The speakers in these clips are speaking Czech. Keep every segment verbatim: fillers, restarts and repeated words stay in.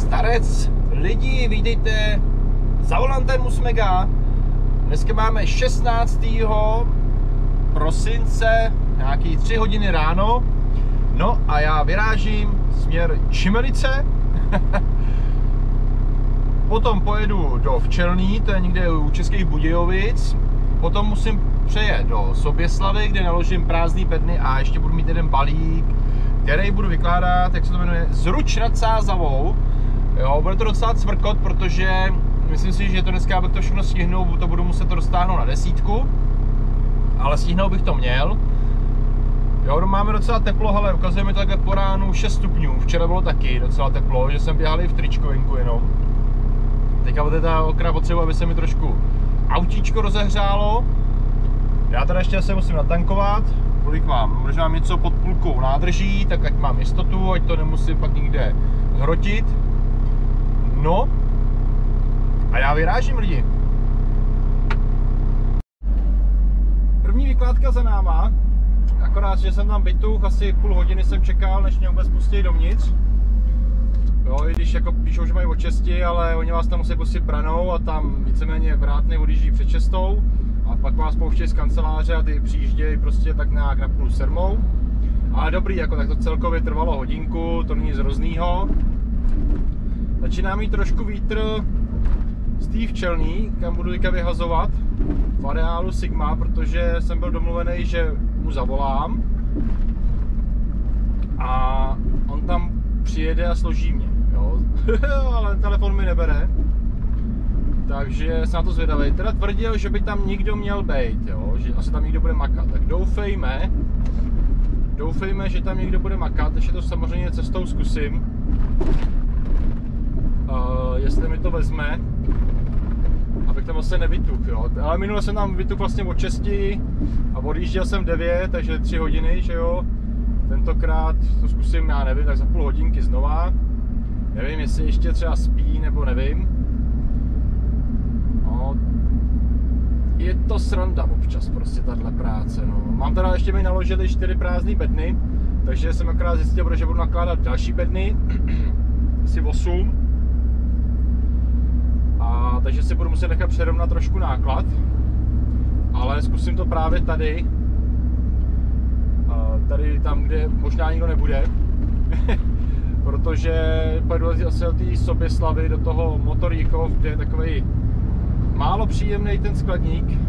starec, lidi, vítejte za volantem Musmega. Dneska máme šestnáctého prosince, nějaký tři hodiny ráno. No a já vyrážím směr Čimelice. Potom pojedu do Včelný, to je někde u Českých Budějovic. Potom musím přejet do Soběslavy, kde naložím prázdný bedny a ještě budu mít jeden balík, který budu vykládat, jak se to jmenuje, Zruč nad Sázavou. Jo, bude to docela cvrkot, protože myslím si, že to dneska, abych to všechno stihnul, to budu muset to dostáhnout na desítku. Ale stihnout bych to měl. Jo, máme docela teplo, ale ukazuje mi to takhle po ránu šest stupňů. Včera bylo taky docela teplo, že jsem běhal i v tričku venku jenom. Teďka teda okrát potřebuji, aby se mi trošku autíčko rozehřálo. Já teda ještě se musím natankovat. Kolik mám? Možná mám něco pod půlkou nádrží, tak ať mám jistotu, ať to nemusím pak nikde hrotit. No. A já vyrážím, lidi. První vykládka za náma. Akorát, že jsem tam vytuch, asi půl hodiny jsem čekal, než mě vůbec pustí dovnitř. Jo, i když jako píšou, že mají od šesti, ale oni vás tam musí pustit branou a tam víceméně vrátný odjíždí před šestou. A pak vás pouštějí z kanceláře a ty přijíždějí prostě tak nějak na půl sedmou. Ale dobrý, jako tak to celkově trvalo hodinku, to není z hroznýho. Začíná mít trošku vítr z té Včelný, kam budu teďka vyhazovat v areálu Sigma, protože jsem byl domluvený, že mu zavolám a on tam přijede a složí mě, jo. Ale telefon mi nebere, takže jsem na to zvědavý. Teda tvrdil, že by tam nikdo měl být, jo, že asi tam někdo bude makat, tak doufejme, doufejme, že tam někdo bude makat, ještě to samozřejmě cestou zkusím, uh, jestli mi to vezme, abych tam vlastně nevytuch, jo. Ale minule jsem tam vytuch vlastně od šesti a odjížděl jsem devět, takže tři hodiny, že jo. Tentokrát to zkusím, já nevím, tak za půl hodinky znova. Nevím, jestli ještě třeba spí, nebo nevím. No, je to sranda občas prostě tahle práce, no. Mám teda ještě mi naložili čtyři prázdné bedny, takže jsem akorát zjistil, že budu nakládat další bedny, asi osm. A takže si budu muset nechat přerovnat trošku náklad, ale zkusím to právě tady, tady tam, kde možná nikdo nebude, protože pojedu asi do té Soběslavy, do toho Motoríkov, kde je takový málo příjemný ten skladník.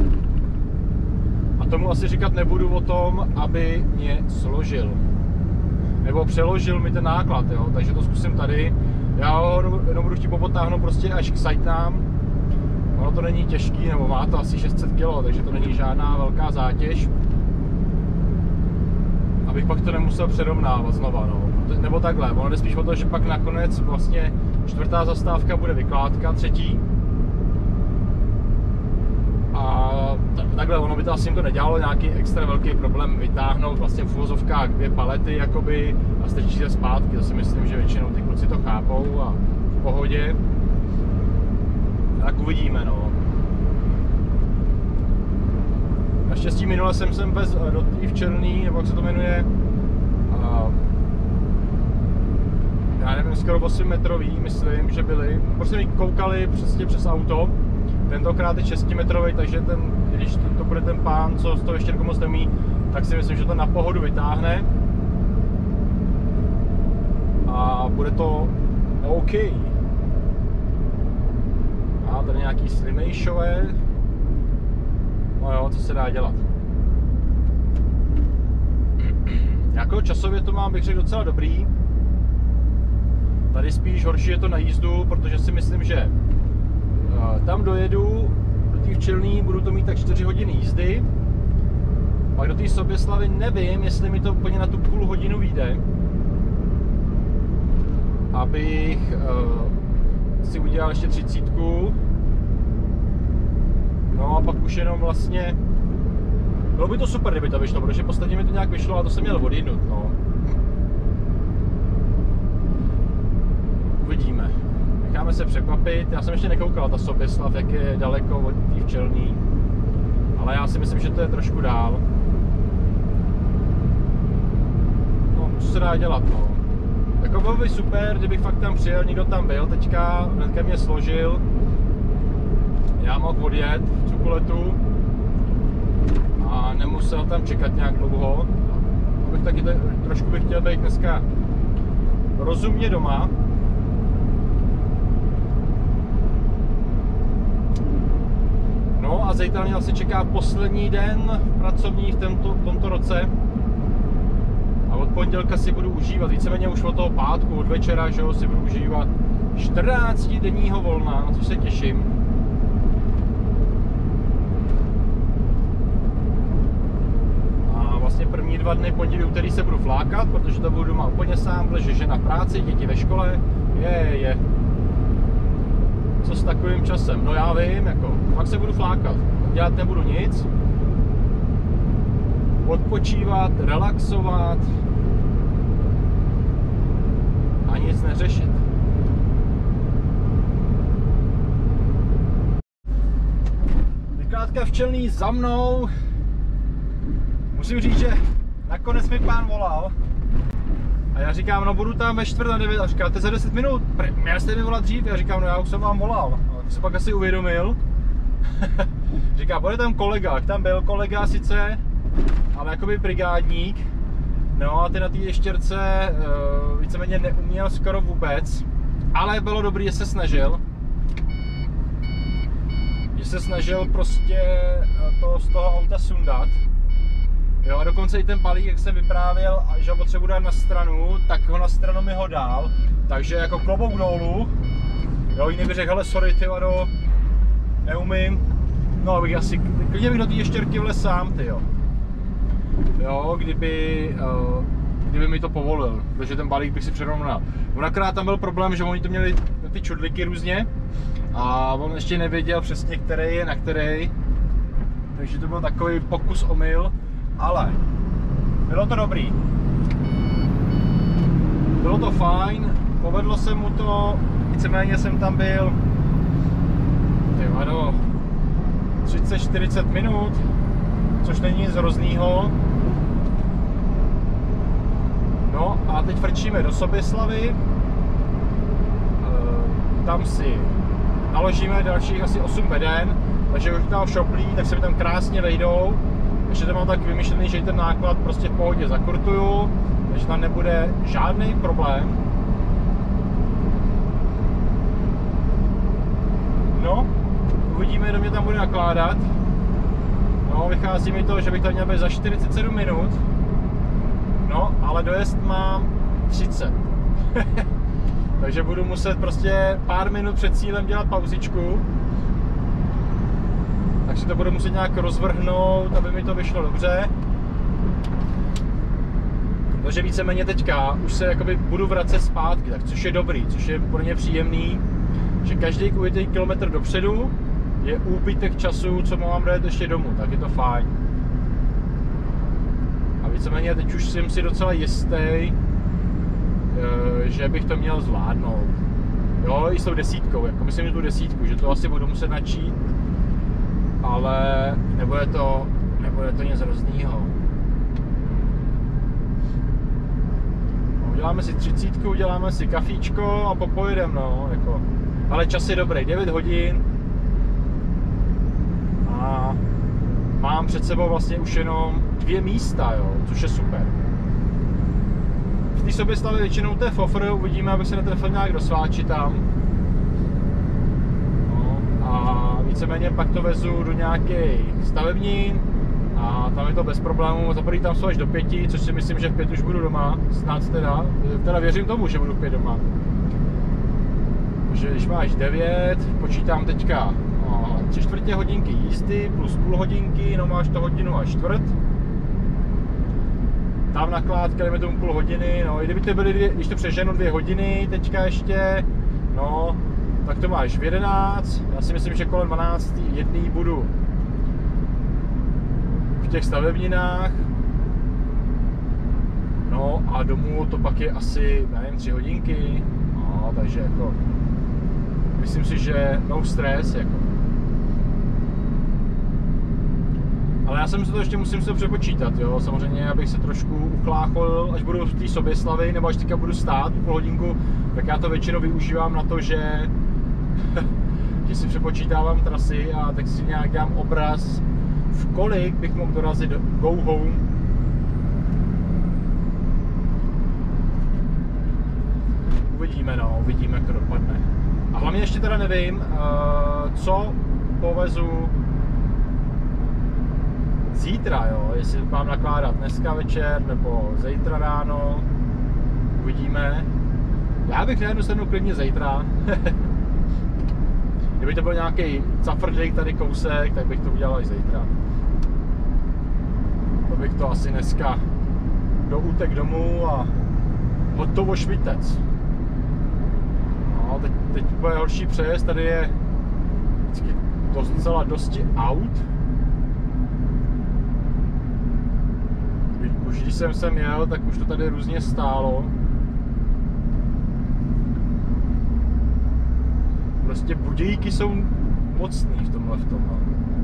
A tomu asi říkat nebudu o tom, aby mě složil, nebo přeložil mi ten náklad, jo? Takže to zkusím tady. Já ho jenom budu chtít popotáhnout prostě až k sajtnám. Ono to není těžký, nebo má to asi šest set kilo, takže to není žádná velká zátěž. Abych pak to nemusel přerovnávat znova, no. Nebo takhle, ono jde spíš o to, že pak nakonec vlastně čtvrtá zastávka bude vykládka, třetí. A takhle, ono by to asi jim to nedělalo nějaký extra velký problém vytáhnout vlastně v uvozovkách dvě palety jakoby a strčit se zpátky. To si myslím, že většinou ty kluci to chápou a v pohodě. Tak uvidíme, no. Naštěstí minule jsem sem vez do té Včelný, nebo jak se to jmenuje, a já nevím, skoro osm metrový, myslím, že byli. Prostě mi koukali přesně přes auto. Tentokrát je šest metrový, takže ten, když to, to bude ten pán, co z toho ještě moc nemí, tak si myslím, že to na pohodu vytáhne. A bude to OK. A tady nějaký slimejšové. No jo, co se dá dělat. Jako časově to mám, bych řekl, docela dobrý. Tady spíš horší je to na jízdu, protože si myslím, že tam dojedu do té Včelný, budu to mít tak čtyři hodiny jízdy. Pak do té Soběslavy nevím, jestli mi to úplně na tu půl hodinu vyjde. Abych uh, si udělal ještě třicítku. No a pak už jenom vlastně... Bylo by to super, kdyby to vyšlo, protože posledně mi to nějak vyšlo a to jsem měl odjednout, no. Uvidíme. Necháme se překvapit, já jsem ještě nekoukal ta Soběslav, jak je daleko od té Včelný, ale já si myslím, že to je trošku dál. No, co se dá dělat, no. Jako bylo by super, kdybych fakt tam přijel, někdo tam byl, teďka hnedka mě složil. Já mohl odjet v Cukuletu a nemusel tam čekat nějak dlouho. Abych taky te, trošku bych chtěl být dneska rozumně doma. No a zítra mě asi čeká poslední den pracovní v tomto, v tomto roce. A od pondělka si budu užívat, víceméně už od toho pátku, od večera, že jo, si budu užívat čtrnáctidenního volna, na což se těším. A vlastně první dva dny, pondělí, úterý se budu flákat, protože to budu doma úplně sám, protože žena v práci, děti ve škole, je, je. Co s takovým časem? No já vím, jako, pak se budu flákat, dělat nebudu nic. Odpočívat, relaxovat a nic neřešit. Vykládka včelný za mnou. Musím říct, že nakonec mi pán volal a já říkám, no budu tam ve čtvrt na devět a říká, to je za deset minut, měl jste mi volat dřív? Já říkám, no já už jsem vám volal. A tak se pak asi uvědomil. Říká, bude tam kolega, tam byl kolega sice, ale jakoby brigádník. No a ty na té ještěrce uh, víceméně neuměl skoro vůbec, ale bylo dobrý, že se snažil. Že se snažil prostě to z toho auta sundat. Jo, a dokonce i ten balík, jak jsem vyprávěl, že ho potřebuji dát na stranu, tak ho na stranu mi ho dál. Takže jako klobouk dolů. Jo, jiný by řekl, hele sorry, ty vado, neumím. No, abych asi, klidně bych do té ještěrky vlez sám, ty jo. Jo, kdyby, uh, kdyby mi to povolil, protože ten balík bych si přerovnal. Onakrát tam byl problém, že oni to měli ty čudliky různě a on ještě nevěděl přesně, který je na který. Takže to byl takový pokus omyl, ale bylo to dobrý. Bylo to fajn, povedlo se mu to, víceméně jsem tam byl do třicet čtyřicet minut, což není nic hroznýho. No a teď frčíme do Soběslavy, tam si naložíme dalších asi osm beden, takže už tam šoplí, tak se mi tam krásně vejdou. Ještě to mám tak vymyšlený, že ten náklad prostě v pohodě zakurtuju, takže tam nebude žádný problém. No, uvidíme, kdo mě tam bude nakládat. No, vychází mi to, že bych tam měl být za čtyřicet sedm minut. No, ale dojezd mám třicet. Takže budu muset prostě pár minut před cílem dělat pauzičku. Takže to budu muset nějak rozvrhnout, aby mi to vyšlo dobře. Takže víceméně teďka už se jakoby budu vracet zpátky, tak což je dobrý, což je pro mě příjemný, že každý ujetý kilometr dopředu je úbytek času, co mám dojet ještě domů, tak je to fajn. A víceméně teď už jsem si docela jistý, že bych to měl zvládnout. Jo, i s tou desítkou, jako myslím, že tu desítku, že to asi budu muset načít, ale nebude to, nebude to nic hroznýho. Uděláme si třicítku, uděláme si kafíčko a popojedem, no, jako. Ale čas je dobrý, devět hodin a mám před sebou vlastně už jenom dvě místa, jo, což je super. V té Soběslavě většinou to je fofr, uvidíme, abych se netrefil nějak do Sváči tam. No, a víceméně pak to vezu do nějakých stavebnin a tam je to bez problémů, za první tam jsou až do pěti, což si myslím, že v pět už budu doma, snad teda, teda věřím tomu, že budu v pět doma. Takže když máš devět, počítám teďka no, tři čtvrtě hodinky jízdy plus půl hodinky, no máš to hodinu a čtvrt. Tam nakládka, jdeme tomu půl hodiny, no i kdyby to byly dvě, když to přeženu dvě hodiny teďka ještě, no, tak to máš v jedenáct, já si myslím, že kolem dvanáct jedný budu v těch stavebninách, no a domů to pak je asi, nevím, tři hodinky, no, takže jako, myslím si, že no stress, jako. Ale já jsem si to ještě musím se přepočítat, jo, samozřejmě, abych se trošku uchlácholil, až budu v té Soběslavi, nebo až teďka budu stát půl hodinku, tak já to většinou využívám na to, že, že si přepočítávám trasy a tak si nějak dám obraz, v kolik bych mohl dorazit go home. Uvidíme, no, uvidíme, jak to dopadne. A hlavně ještě teda nevím, co povezu zítra, jo, jestli mám nakládat dneska večer nebo zítra ráno, uvidíme. Já bych na jednu stranu klidně zítra. Kdyby to byl nějaký zafrdlík tady kousek, tak bych to udělal i zítra. To bych to asi dneska do útek domů a hotovo švitec. No, teď, teď bude horší přejezd, tady je vždycky docela dosti aut. Už když jsem sem jel, tak už to tady různě stálo. Prostě budějíky jsou mocný v tomhle v tomhle.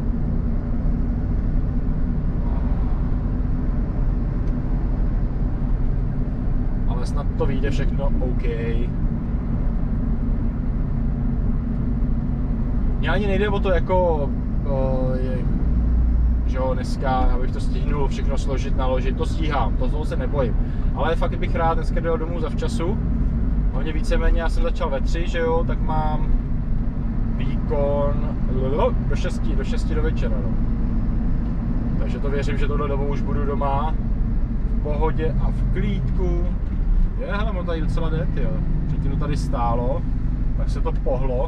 Ale snad to vyjde všechno OK. Mně ani nejde o to jako, o, je, že jo, dneska, abych to stihnul všechno složit, naložit, to stíhám, to toho se nebojím. Ale fakt bych rád dneska dojel domů zavčasu. Hlavně víceméně já jsem začal ve tři, že jo, tak mám výkon do šesti, do šesti do večera, no. Takže to věřím, že tohle domů už budu doma v pohodě a v klídku. Je, hele, ono tady docela jde, jo. Předtím to tady stálo, tak se to pohlo.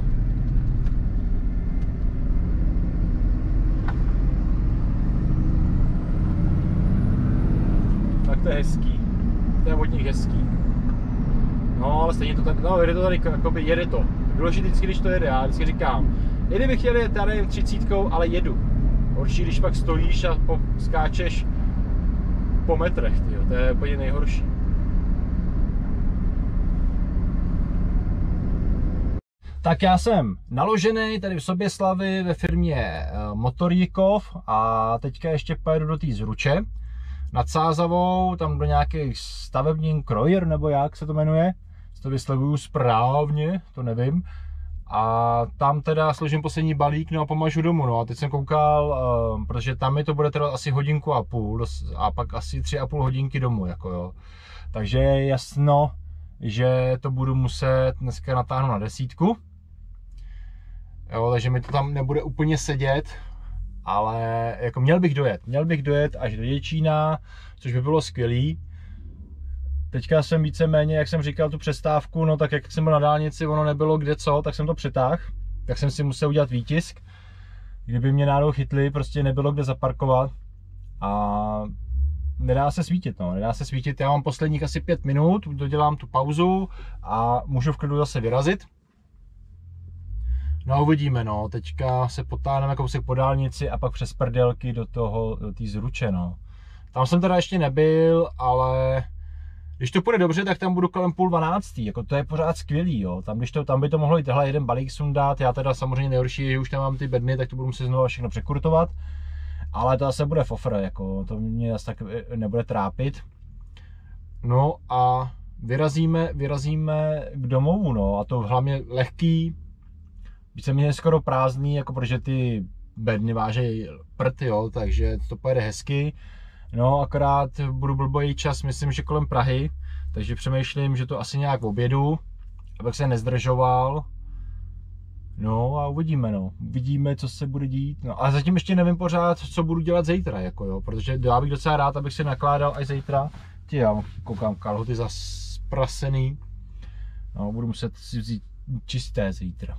Tak to je hezký. To je od nich hezký. No, ale stejně to tak, no, jede to tady, jakoby jede to. Důležité vždycky, když to jede, já vždycky říkám, i kdybych jel tady třicítkou, ale jedu. Horší, když pak stojíš a po, skáčeš po metrech, tyjo, to je úplně nejhorší. Tak já jsem naložený tady v Soběslavi ve firmě Motorjíkov a teďka ještě pojedu do té Zruče nad Sázavou, tam do nějakých stavební krojer, nebo jak se to jmenuje. To vyslovuju správně, to nevím. A tam teda složím poslední balík, no a pomažu domů, no a teď jsem koukal, uh, protože tam mi to bude trvat asi hodinku a půl a pak asi tři a půl hodinky domů, jako jo. Takže je jasno, že to budu muset dneska natáhnout na desítku. Jo, takže mi to tam nebude úplně sedět, ale jako měl bych dojet, měl bych dojet až do Děčína, což by bylo skvělý. Teďka jsem víceméně, jak jsem říkal, tu přestávku, no tak jak jsem byl na dálnici, ono nebylo kde co, tak jsem to přetáhl. Tak jsem si musel udělat výtisk. Kdyby mě náhodou chytli, prostě nebylo kde zaparkovat. A nedá se svítit, no, nedá se svítit. Já mám posledních asi pět minut, dodělám tu pauzu a můžu v klidu zase vyrazit. No a uvidíme, no, teďka se potáhneme kousek po dálnici a pak přes prdelky do toho, do té Zruče, no. Tam jsem teda ještě nebyl, ale když to půjde dobře, tak tam budu kolem půl dvanáctý, jako to je pořád skvělý, jo. Tam, když to, tam by to mohlo jít tehle jeden balík sundat, já teda samozřejmě nejhorší, že už tam mám ty bedny, tak to budu muset znovu všechno překurtovat. Ale to zase bude fofr, jako to mě asi tak nebude trápit. No a vyrazíme, vyrazíme k domovu, no, a to hlavně lehký, víceméně skoro prázdný, jako protože ty bedny vážejí prd, jo, takže to pojede hezky. No, akorát budu blbojit čas, myslím, že kolem Prahy, takže přemýšlím, že to asi nějak v obědu, abych se nezdržoval. No a uvidíme, no. Uvidíme, co se bude dít. No a zatím ještě nevím pořád, co budu dělat zítra, jako jo, protože já bych docela rád, abych si nakládal až zítra. Ty, já koukám, kalhoty zasprasený. No, budu muset si vzít čisté zítra.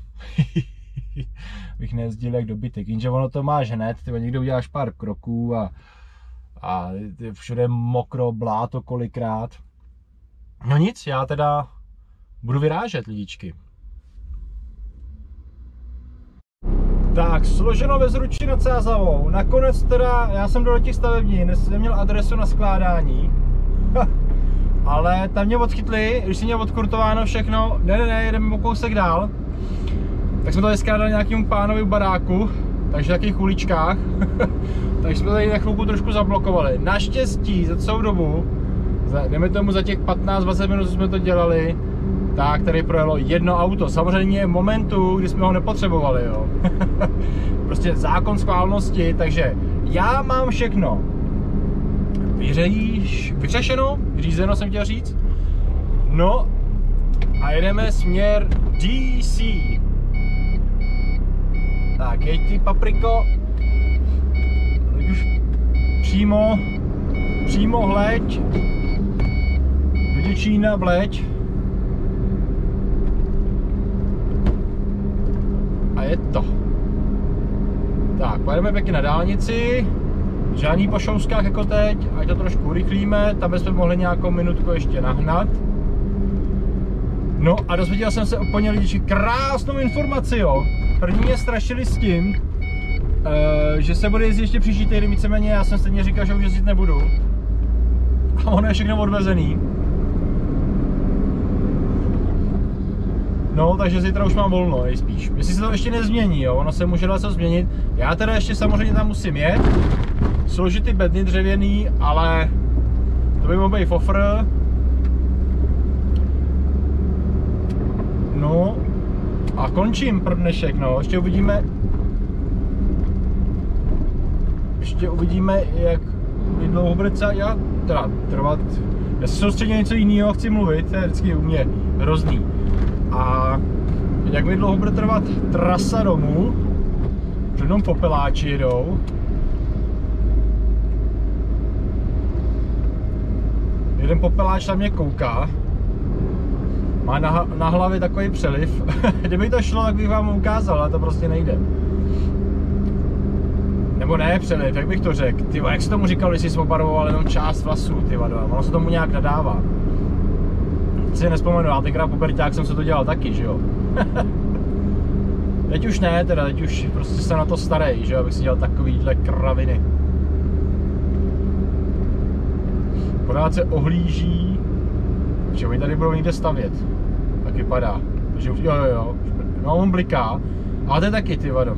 Bych nejezdil jak dobytek, jenže ono to máš hned, ty někdo uděláš pár kroků a a všude mokro, bláto kolikrát. No nic, já teda budu vyrážet, lidičky. Tak, složeno ve Zruči nad Sázavou. Nakonec teda, já jsem do těch stavební, jsem měl adresu na skládání. Ale tam mě odchytli, když si mě odkurtováno všechno, ne, ne, ne, jedeme o kousek dál. Tak jsme to tady skládali nějakému pánovi v baráku, takže v takových uličkách. tak jsme tady na chvilku trošku zablokovali. Naštěstí za celou dobu, za, jdeme tomu za těch patnáct dvacet minut, co jsme to dělali, tak tady projelo jedno auto. Samozřejmě v momentu, kdy jsme ho nepotřebovali, jo. Prostě zákon schválnosti, takže já mám všechno vyřejíš, vyřešeno, vyřízeno jsem chtěl říct. No a jedeme směr D C. Tak, jeď ty, papriko. Tak už přímo, přímo hleď. Do Děčína vleď. A je to. Tak, pojedeme pěkně na dálnici. Žádný po šouskách jako teď, ať to trošku urychlíme, tam bychom mohli nějakou minutku ještě nahnat. No a dozvěděl jsem se o paní lidiči krásnou informaci, jo. První mě strašili s tím, uh, že se bude jezdit ještě příští týden, víceméně já jsem stejně říkal, že už jezdit nebudu. A ono je všechno odvezený. No, takže zítra už mám volno, nejspíš. Jestli se to ještě nezmění, jo, ono se může něco změnit. Já teda ještě samozřejmě tam musím jet. Složit ty bedny dřevěný, ale to by mohl být fofr. No a končím pro dnešek, no, ještě uvidíme. Ještě uvidíme, jak dlouho bude celá, já teda trvat. Já se soustředím něco jiného, chci mluvit, to je vždycky u mě hrozný. A jak mi dlouho bude trvat trasa domů, před jenom popeláči jedou. Jeden popeláč tam mě kouká. Má na, na hlavě takový přeliv. Kdyby to šlo, tak bych vám ukázal, ale to prostě nejde. Nebo ne přeliv, jak bych to řekl. Ty, jak jsi tomu říkal, když jsi obarvoval jenom část vlasů, ty vado, ono se tomu nějak nadává. Si nespomenu, já tenkrát puberťák jsem se to dělal taky, že jo. Teď už ne, teda, teď už prostě jsem na to starý, že jo, abych si dělal takovýhle kraviny. Pořád se ohlíží, že oni tady budou někde stavět, tak vypadá. Takže jo, jo, jo, no on bliká, ale to je taky, ty vado.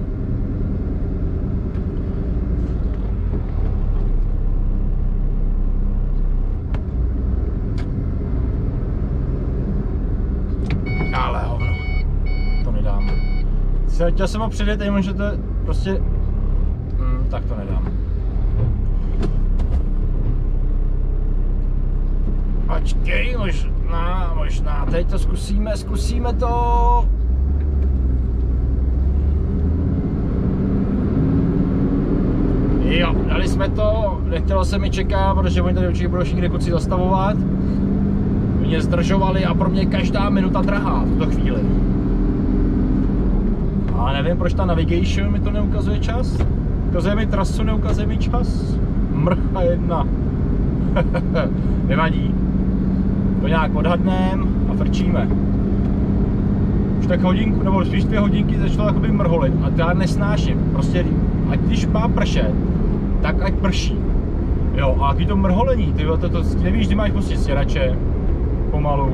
Ale hovno, to nedám. Chtěl jsem ho předjet, jenom že to prostě, hmm, tak to nedám. Počkej, možná, možná, teď to zkusíme, zkusíme to. Jo, dali jsme to, nechtělo se mi čekat, protože oni tady určitě budou všichni kluci zastavovat. Mě zdržovali a pro mě každá minuta drahá v tuto chvíli. A nevím, proč ta navigation mi to neukazuje čas. Ukazuje mi trasu, neukazuje mi čas. Mrcha jedna. Nevadí. To nějak odhadneme a frčíme. Už tak hodinku, nebo spíš dvě hodinky začalo jakoby mrholit a to já nesnáším. Prostě, ať když má pršet, tak ať prší. Jo, a jaký to mrholení, ty to, to, to nevíš, kdy máš pustit stěrače. Pomalu.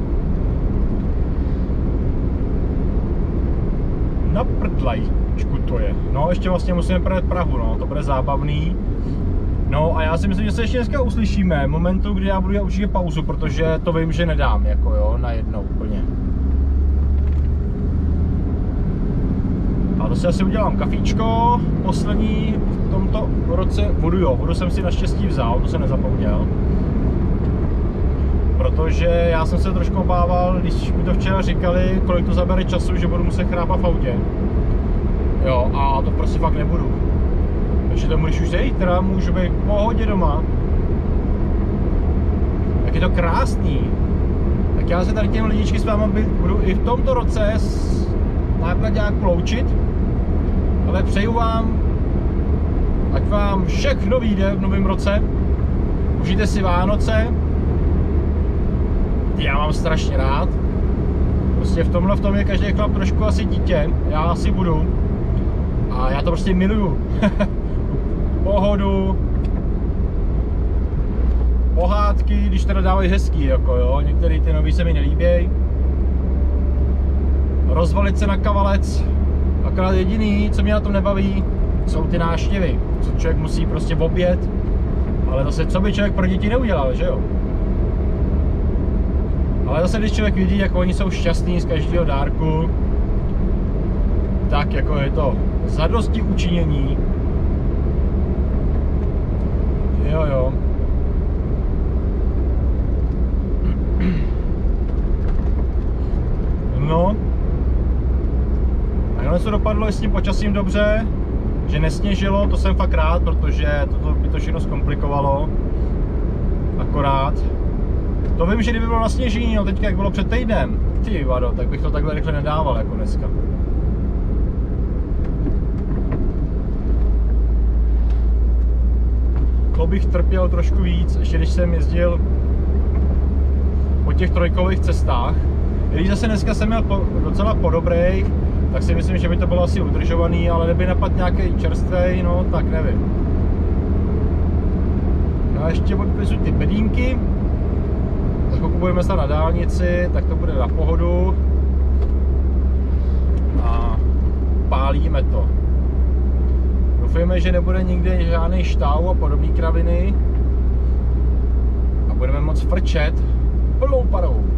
Na prdlajčku to je. No, ještě vlastně musíme projet Prahu, no, to bude zábavný. No a já si myslím, že se ještě dneska uslyšíme v momentu, kdy já budu dělat určitě pauzu, protože to vím, že nedám, jako jo, najednou úplně. A to si asi udělám kafíčko, poslední v tomto roce, vodu jo, vodu jsem si naštěstí vzal, to jsem nezapomněl. Protože já jsem se trošku obával, když mi to včera říkali, kolik to zabere času, že budu muset chrápat v autě. Jo, a to prostě fakt nebudu. Takže to můžeš už zejít, teda můžu být v pohodě doma. Tak je to krásný. Tak já se tady těm lidičky s váma budu i v tomto roce takhle nějak loučit. Ale přeju vám, ať vám všechno vyjde v novém roce. Užijte si Vánoce. Já mám strašně rád. Prostě v tomhle v tom je každý chlap trošku asi dítě. Já asi budu. A já to prostě miluju. Pohodu. Pohádky, když teda dávají hezký, jako jo. Některý ty nový se mi nelíbějí. Rozvalit se na kavalec. Akorát jediný, co mě na tom nebaví, jsou ty návštěvy. co člověk musí prostě v oběd, ale zase, co by člověk pro děti neudělal, že jo? Ale zase, když člověk vidí, jak oni jsou šťastní z každého dárku, tak jako je to zadosti učinění. Jo, jo. No. A nakonec to dopadlo s tím počasím dobře, že nesněžilo, to jsem fakt rád, protože toto by to všechno zkomplikovalo. Akorát. To vím, že kdyby bylo na sněžení, no teďka jak bylo před týdnem, ty vado, tak bych to takhle rychle nedával jako dneska. To bych trpěl trošku víc, ještě když jsem jezdil po těch trojkových cestách. Když zase dneska jsem měl po, docela po dobrých, tak si myslím, že by to bylo asi udržovaný, ale kdyby napadl nějaký čerstvej, no tak nevím. No a ještě odpisu ty bedínky. Tak pokud budeme stát na dálnici, tak to bude na pohodu. A pálíme to. Doufujeme, že nebude nikde žádný štau a podobné kraviny. A budeme moc frčet plnou parou.